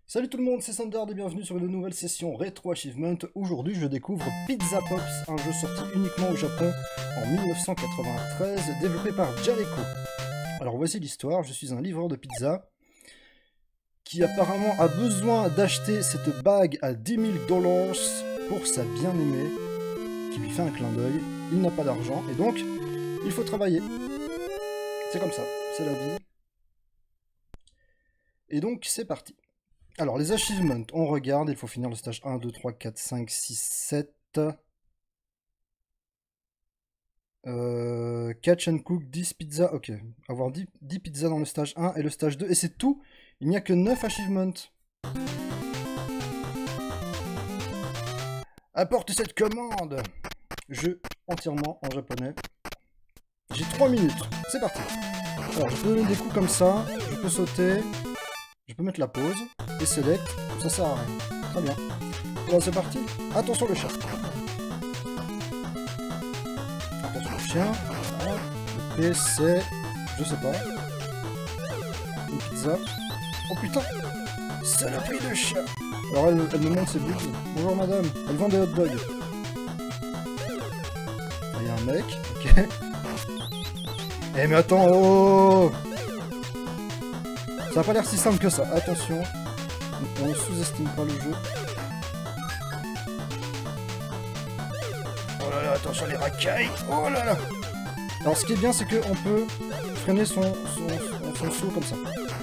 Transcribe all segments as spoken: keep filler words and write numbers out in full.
Salut tout le monde, c'est Sandard et bienvenue sur une nouvelle session Retro Achievement. Aujourd'hui je découvre Pizza Pops, un jeu sorti uniquement au Japon en mille neuf cent quatre-vingt-treize, développé par Jaleco. Alors voici l'histoire, je suis un livreur de pizza qui apparemment a besoin d'acheter cette bague à dix mille dollars pour sa bien-aimée, qui lui fait un clin d'œil. Il n'a pas d'argent et donc il faut travailler. C'est comme ça, c'est la vie. Et donc c'est parti. Alors, les achievements, on regarde, il faut finir le stage un, deux, trois, quatre, cinq, six, sept. Euh, catch and cook dix pizzas, ok. Avoir dix, dix pizzas dans le stage un et le stage deux, et c'est tout. Il n'y a que neuf achievements. Apporte cette commande. Jeu entièrement en japonais. J'ai trois minutes, c'est parti. Alors, je peux donner des coups comme ça, je peux sauter. Je peux mettre la pause et select, ça sert à rien. Très bien. Bon, c'est parti. Attention le chat. Attention le chien. Voilà. Le P c'est... je sais pas. Une pizza. Oh putain. Saloperie de chat. Alors elle, elle me montre ses buts. Bonjour madame. Elle vend des hot dogs. Il y a un mec. Ok. Eh mais attends. Oh. Ça n'a pas l'air si simple que ça, attention, on ne sous-estime pas le jeu. Oh là là, attention les racailles, oh là là. Alors ce qui est bien, c'est qu'on peut freiner son, son, son saut comme ça.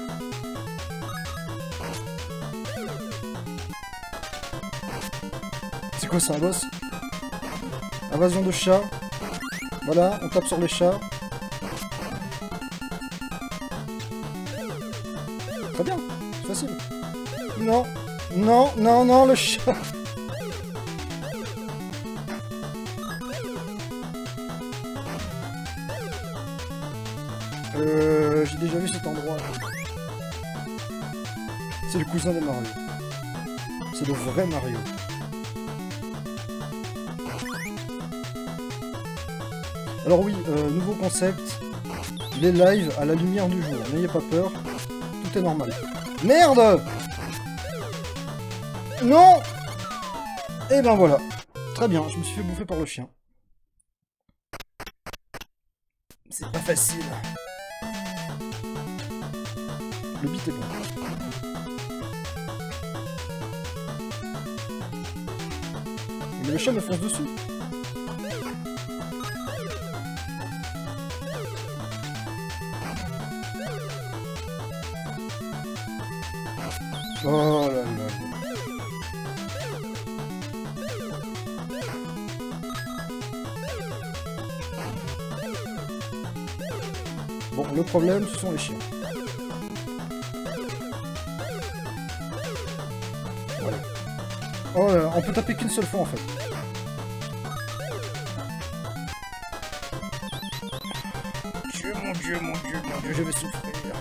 C'est quoi ça, un boss? Invasion de chat. Voilà, on tape sur les chats. Très bien, c'est facile. Non, non, non, non, le chat. Euh, j'ai déjà vu cet endroit. C'est le cousin de Mario. C'est le vrai Mario. Alors oui, euh, nouveau concept. Les lives à la lumière du jour. N'ayez pas peur. Tout est normal. Merde! Non! Et ben voilà. Très bien, je me suis fait bouffer par le chien. C'est pas facile. Le beat est bon. Mais le chien me fonce dessus. Oh là là. Bon, le problème, ce sont les chiens. Voilà. Oh là là, on peut taper qu'une seule fois en fait. Dieu, mon Dieu, mon Dieu, mon Dieu, je vais souffrir.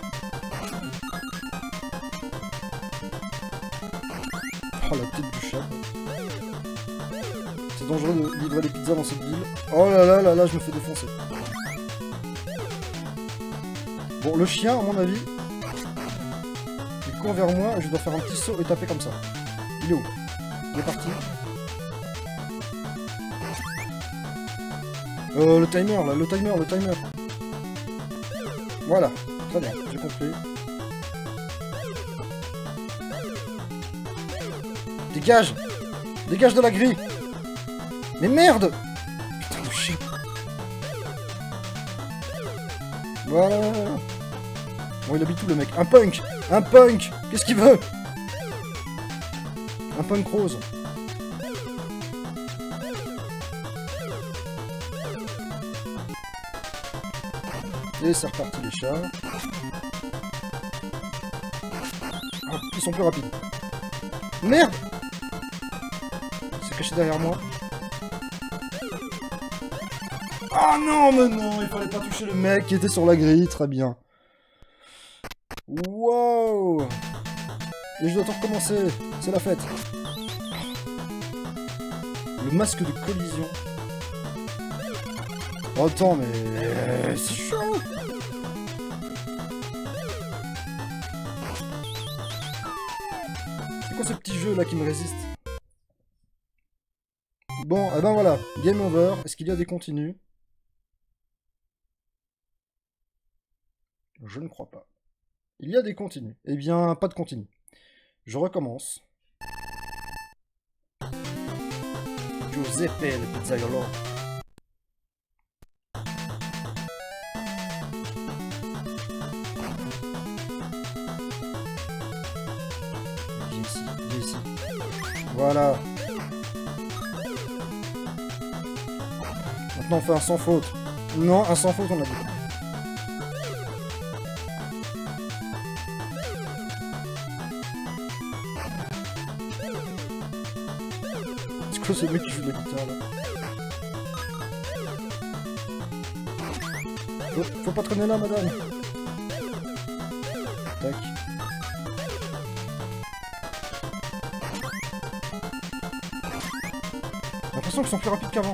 Oh la tête du chat. C'est dangereux de livrer des pizzas dans cette ville. Oh là là là là, je me fais défoncer. Bon, le chien, à mon avis, il court vers moi et je dois faire un petit saut et taper comme ça. Il est où? Il est parti. Euh, le timer, là, le timer, le timer. Voilà, très bien, j'ai compris. Dégage! Dégage de la grille! Mais merde! Putain de chien! Voilà! Bon, il habite où le mec? Un punk! Un punk! Qu'est-ce qu'il veut? Un punk rose. Et c'est reparti les chats. Oh, ils sont plus rapides. Merde! C'est caché derrière moi. Ah non, mais non, il fallait pas toucher le mec qui était sur la grille, très bien. Wow! Et je dois tout recommencer, c'est la fête. Le masque de collision. Oh, attends, mais... c'est chaud! quoi ce petit jeu là qui me résiste? Bon, et eh ben voilà, game over. Est-ce qu'il y a des continues? Je ne crois pas. Il y a des continues. Eh bien, pas de continu. Je recommence. Giuseppe le pizzaiolo. Viens ici, viens ici. Voilà. Maintenant on fait un sans faute. Non, un sans faute on a dit. C'est quoi ce mec qui joue de la guitare là? Faut, faut pas traîner là madame. Tac. J'ai l'impression qu'ils sont plus rapides qu'avant.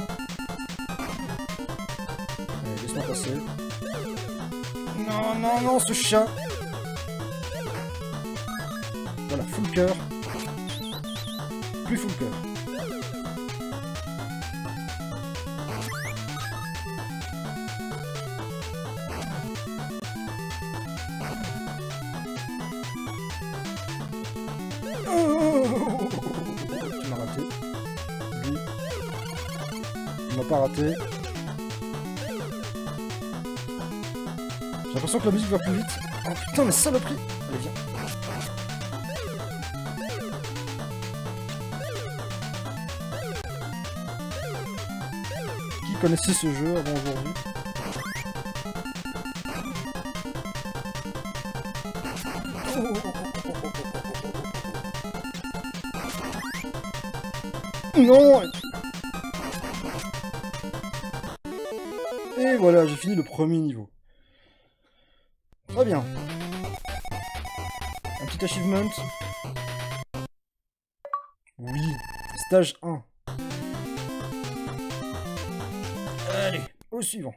Allez, laisse-moi passer. Non, non, non, ce chat. Voilà, full cœur. Plus full cœur. Oh, tu m'as raté. Lui. Il m'a pas raté. J'ai l'impression que la musique va plus vite. Oh putain, mais saloperie. Allez, viens. Qui connaissait ce jeu avant aujourd'hui? Non! Et voilà, j'ai fini le premier niveau. Très bien. Un petit achievement. Oui, stage un. Allez, au suivant.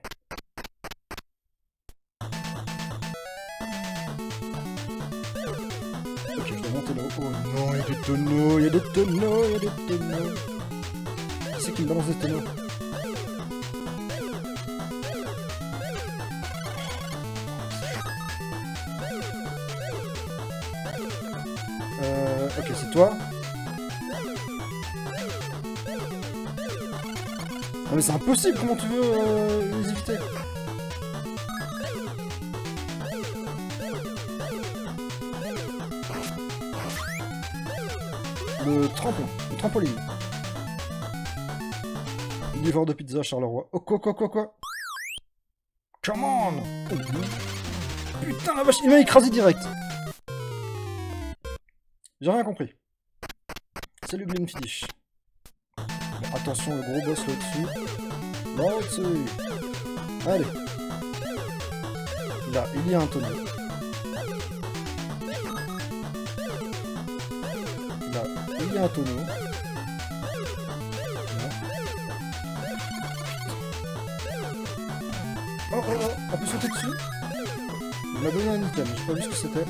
Ok, je dois monter là-haut. Oh non, il y a des tonneaux, il y a des tonneaux, il y a des tonneaux. Qui c'est qui me balance des tonneaux? Euh, ok, c'est toi. Non mais c'est impossible, comment tu veux euh, les éviter? Le tremplin, le trampoline. Livreur de pizza Charleroi. Oh quoi quoi quoi quoi? Come on! Oh, putain la vache, il m'a écrasé direct. J'ai rien compris. Salut Glenfiddich. Bon, attention, le gros boss là-dessus. Là-dessus. Allez. Là, il y a un tonneau. Là, il y a un tonneau. Là. Oh oh oh, on peut sauter dessus? Il m'a donné un item, j'ai pas vu ce que c'était.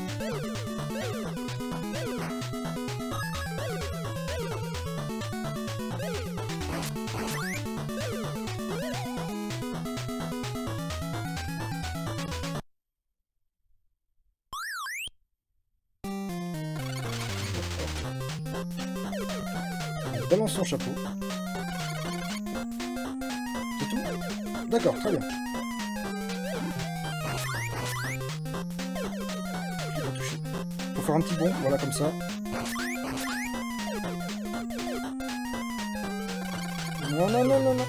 Balance son chapeau. C'est tout? D'accord, très bien. Je vais pas toucher. Faut faire un petit bond, voilà comme ça. Non, non, non, non, non.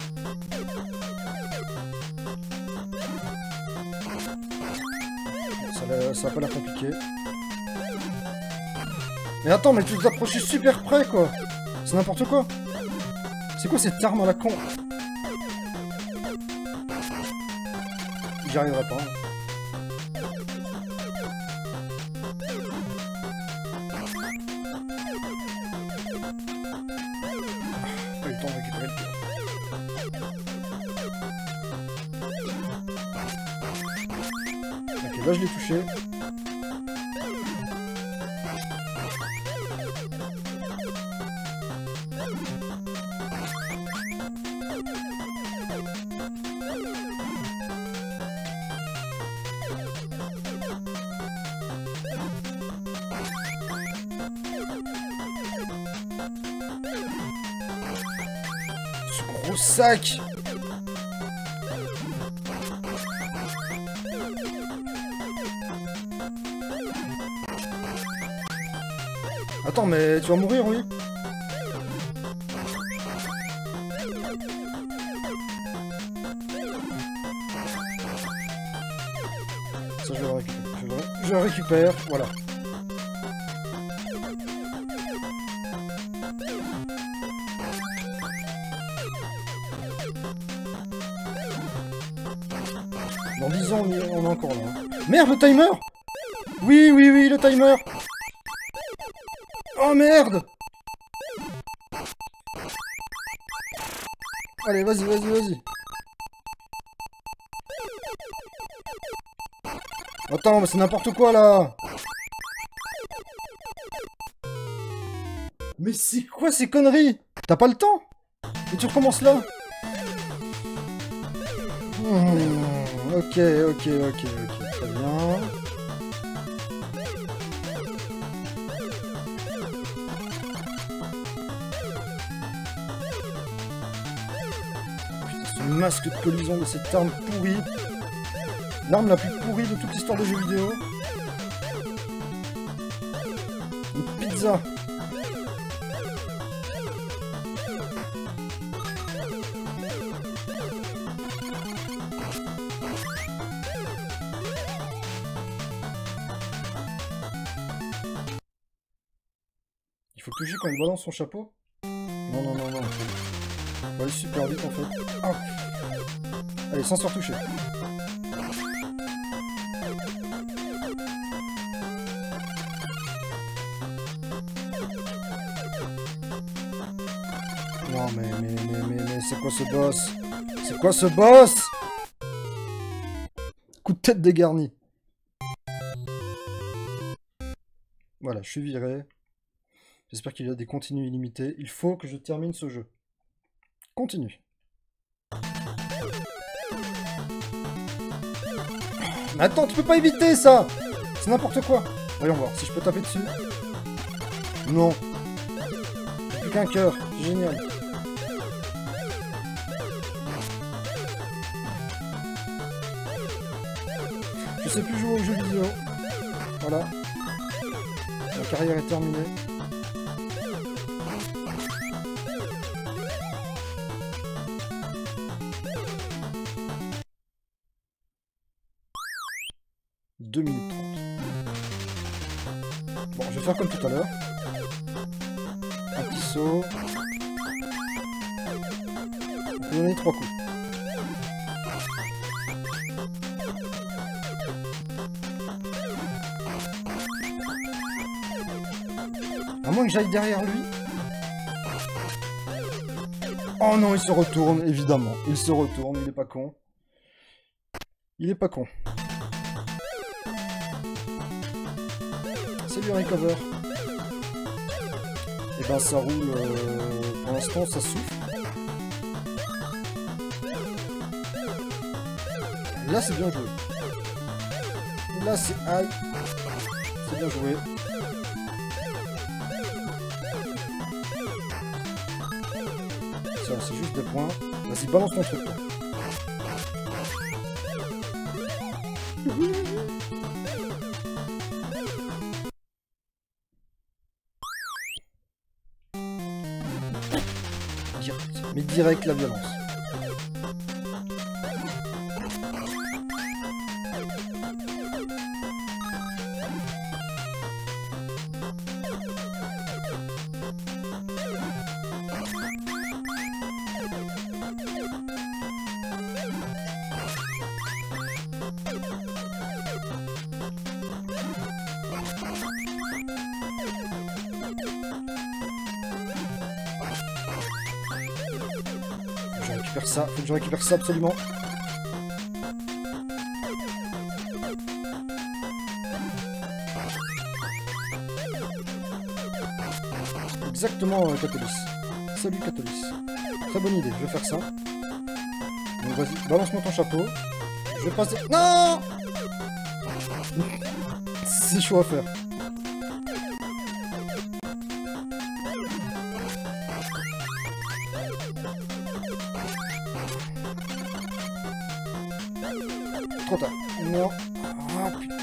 Ça, va, ça va pas l'air compliqué. Mais attends, mais tu t'es approché super près, quoi. C'est n'importe quoi. C'est quoi cette arme à la con? J'y arriverai pas. Pas eu le temps de récupérer le cœur. Ok, là je l'ai touché. Gros sac. Attends, mais tu vas mourir, oui? Ça, je le récupère. Je le, je le récupère, voilà. Dans dix ans, on est, on est encore là. Merde, le timer! Oui, oui, oui, le timer! Oh merde! Allez, vas-y, vas-y, vas-y. Attends, mais c'est n'importe quoi là! Mais c'est quoi ces conneries? T'as pas le temps? Et tu recommences là? Mmh, ok, ok, ok, ok, très bien. Putain, ce masque de collision de cette arme pourrie. L'arme la plus pourrie de toute l'histoire des jeux vidéo. Une pizza. Il faut toucher quand il balance son chapeau? Non, non, non, non. On va aller super vite en fait. Ah. Allez, sans se faire toucher. Non, mais, mais, mais, mais, mais, c'est quoi ce boss? C'est quoi ce boss? Coup de tête dégarni. Voilà, je suis viré. J'espère qu'il y a des continues illimités. Il faut que je termine ce jeu. Continue. Mais attends, tu peux pas éviter ça! C'est n'importe quoi. Voyons voir si je peux taper dessus. Non. J'ai plus qu'un cœur. Génial. Je sais plus jouer aux jeux vidéo. Voilà. Ma carrière est terminée. deux minutes trente. Bon, je vais faire comme tout à l'heure. Un petit saut. On peut donner trois coups. À moins que j'aille derrière lui. Oh non, il se retourne, évidemment. Il se retourne, il est pas con. Il est pas con. Salut Recover. Et ben ça roule, euh, pour l'instant ça souffle. Là c'est bien joué. Là c'est aïe. C'est bien joué. Ça c'est juste des points. Vas-y, balance ton truc toi. Direct. Mais direct la violence. Je récupère ça, faut que je récupère ça absolument. Exactement, euh, Catolis. Salut Catolis. Très bonne idée, je vais faire ça. Donc vas-y, balance-moi ton chapeau. Je vais passer... Non. C'est chaud à faire. trop tard. Non. Oh, putain.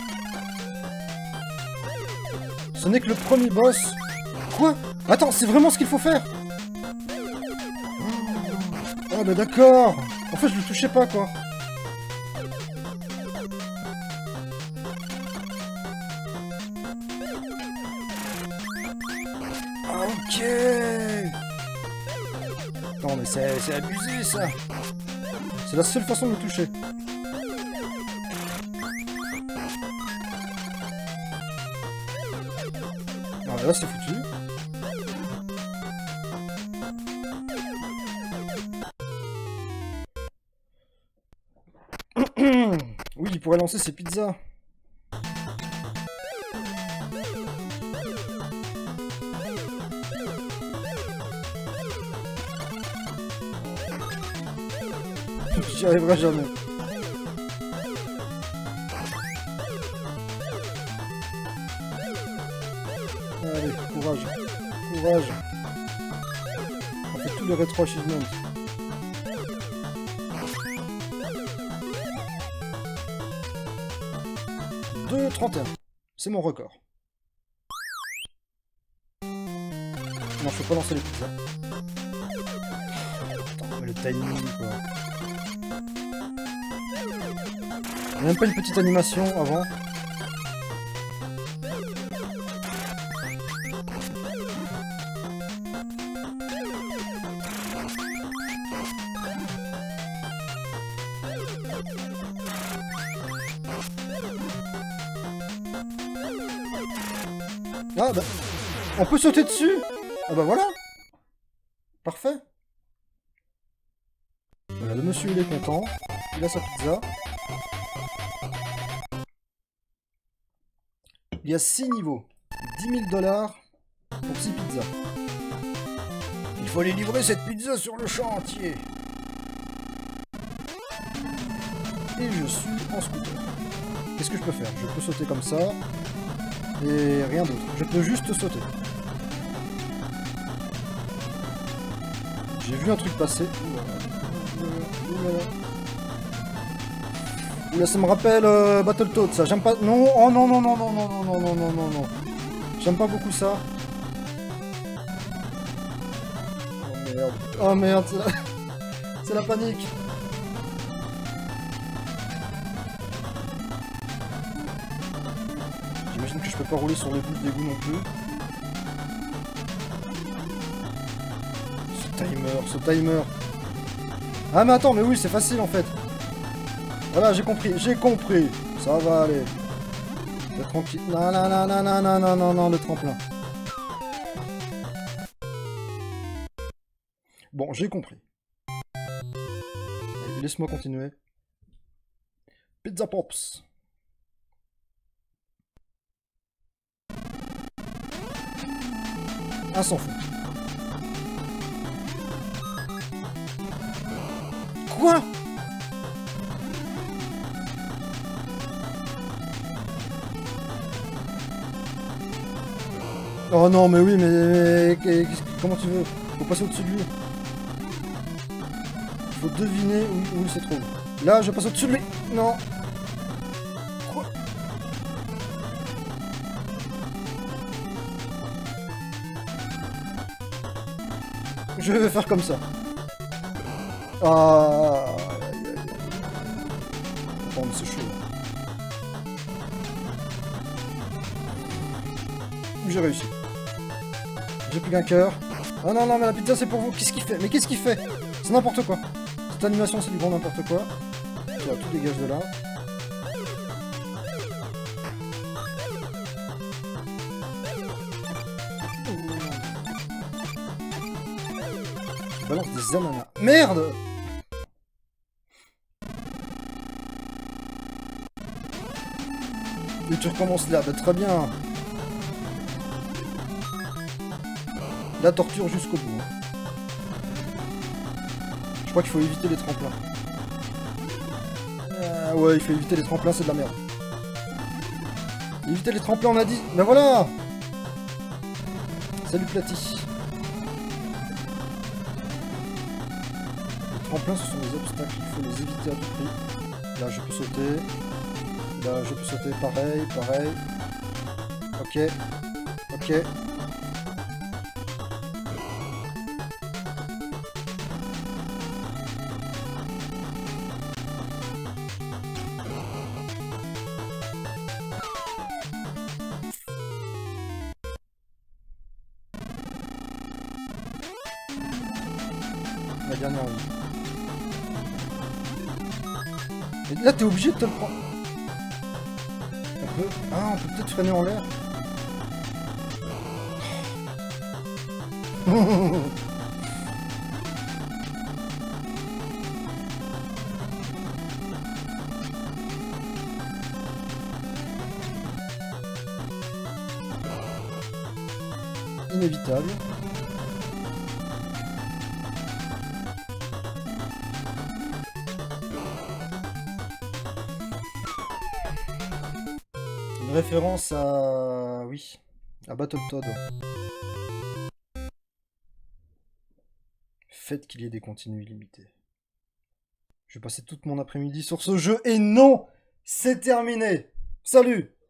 Ce n'est que le premier boss. Quoi? Attends, c'est vraiment ce qu'il faut faire? Ah bah d'accord. En fait, je le touchais pas, quoi. Ah, ok. Non, mais c'est abusé, ça. C'est la seule façon de le toucher. Alors là, c'est foutu. Oui, il pourrait lancer ses pizzas. J'y arriverai jamais. Allez, courage. Courage. On fait tous les rétro achievements. deux trente et un. C'est mon record. Non, je peux pas lancer les pizzas. Putain, mais le timing, quoi. Il n'y a même pas une petite animation avant. Ah bah, on peut sauter dessus. Ah bah voilà. Parfait. Voilà, le monsieur il est content. Il a sa pizza. Il y a six niveaux. dix mille dollars pour six pizzas. Il faut aller livrer cette pizza sur le chantier. Et je suis en scooter. Qu'est-ce que je peux faire? Je peux sauter comme ça. Et rien d'autre. Je peux juste sauter. J'ai vu un truc passer. Oula, Oula ça me rappelle euh, Battletoads, ça. J'aime pas... Non, oh non, non, non, non, non, non, non, non, non, non, non. J'aime pas beaucoup ça. Oh merde. Oh merde, c'est la... c'est la panique. J'imagine que je peux pas rouler sur les bouts d'égout non plus. Ce timer, ce timer. Ah mais attends, mais oui, c'est facile en fait. Voilà, j'ai compris, j'ai compris. Ça va aller. Le tranquille. Non, non, non, non, non, non, non, non, non, le tremplin. Bon, j'ai compris. Laisse-moi continuer. Pizza Pops. Ah, s'en fout. Quoi? Oh non, mais oui, mais... mais comment tu veux? Faut passer au-dessus de lui. Faut deviner où, où il se trouve. Là, je passe au-dessus de lui. Non. Quoi? Je vais faire comme ça. Ah... Oh, mais c'est chaud. J'ai réussi. J'ai plus qu'un cœur. Ah non, non, mais la pizza c'est pour vous. Qu'est-ce qu'il fait? Mais qu'est-ce qu'il fait? C'est n'importe quoi. Cette animation c'est du grand n'importe quoi. Voilà, tout dégage de là. Je balance des ananas. Merde! Et tu recommences là, bah, très bien. La torture jusqu'au bout. Je crois qu'il faut éviter les tremplins. Ah ouais, il faut éviter les tremplins, c'est de la merde. Éviter les tremplins, on a dit. Ben voilà! Salut Platy. Les tremplins, ce sont des obstacles, il faut les éviter à tout prix. Là, je peux sauter. Là, je peux sauter. Pareil, pareil. Ok. Ok. La dernière vie. Et là, t'es obligé de te le prendre. On peut... Ah, on peut peut-être freiner en l'air. Inévitable. Une référence à... oui, à Battletoad. Faites qu'il y ait des continues illimités. Je vais passer toute mon après-midi sur ce jeu et non, c'est terminé. Salut!